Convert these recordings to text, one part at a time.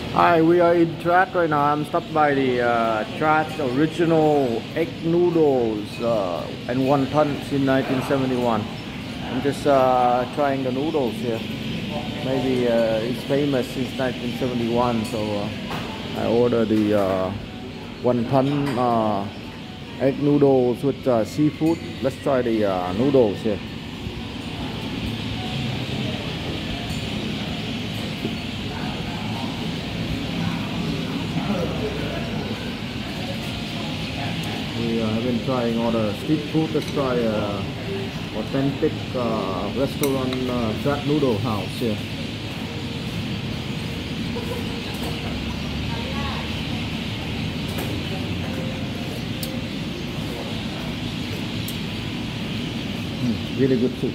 Hi, we are in Trat right now. I'm stopped by the Trat's original egg noodles and wonton in 1971. I'm just trying the noodles here. Maybe it's famous since 1971, so I ordered the wonton egg noodles with seafood. Let's try the noodles here. We have been trying all the street food. Let's try authentic restaurant Trat Noodle House here. Really good soup.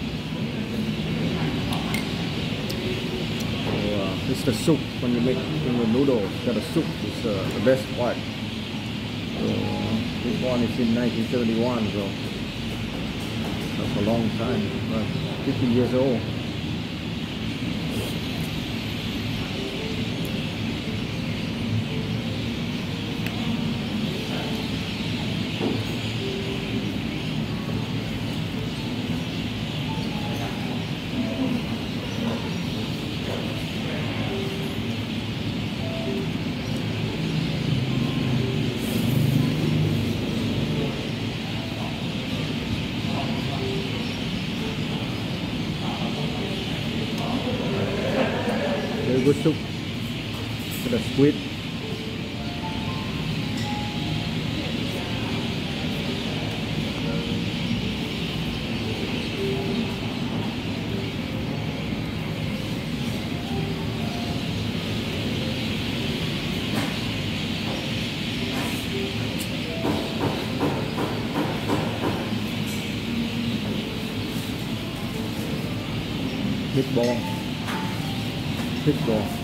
So, it's the soup when you make in the noodles. The soup is the best part. So, this one is in 1971, so that's a long time, like 50 years old. Very good soup with the squid. Meatball. Meatball.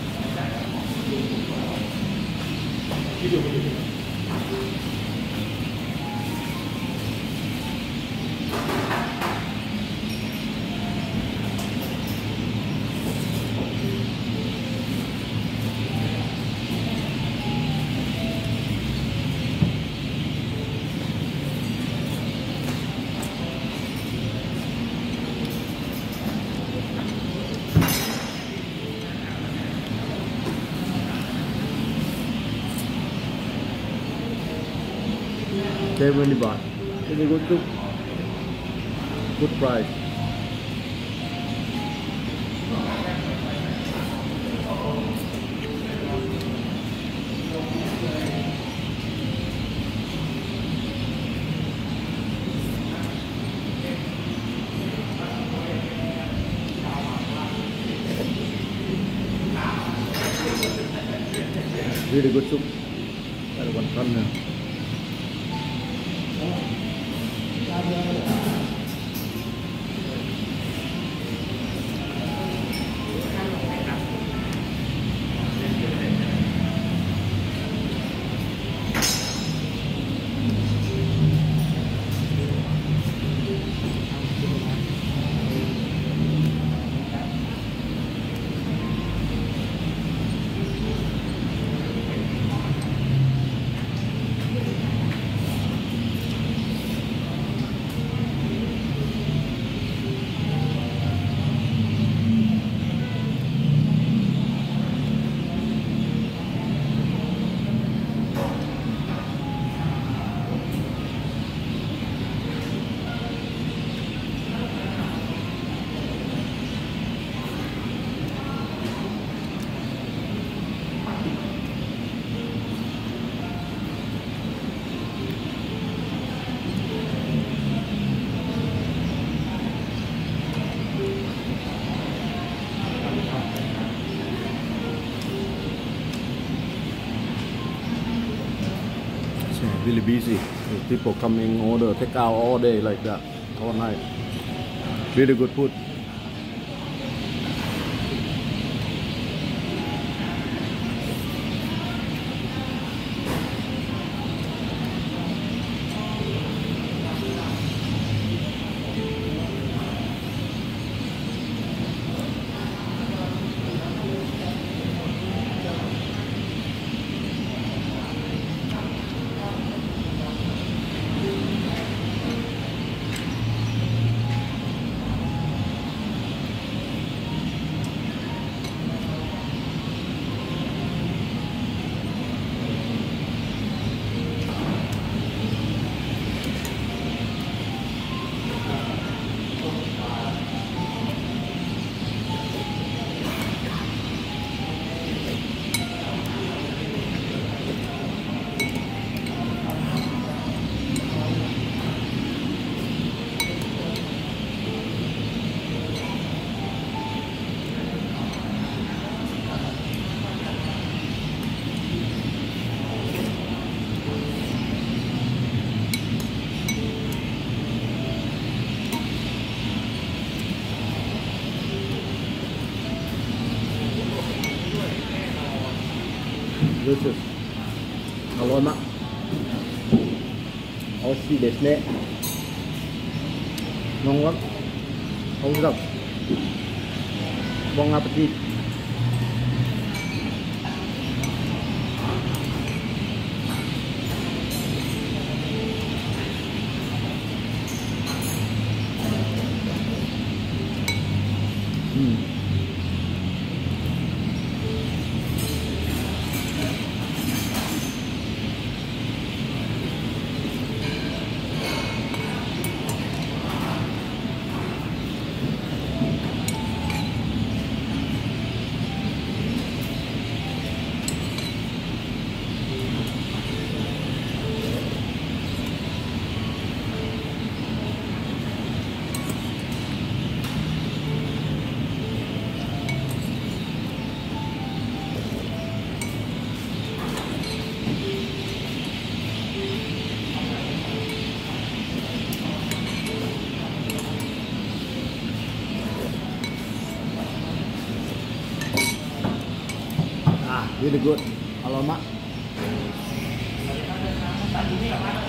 $70. Really good soup. Good price. Really good soup. That's one ton now. Really busy. People coming order take out all day like that, all night. Really good food. delicious. อร่อยมาก美味しいですね。น้องครับเอาสักบองอาปติreally good. อร่อยมาก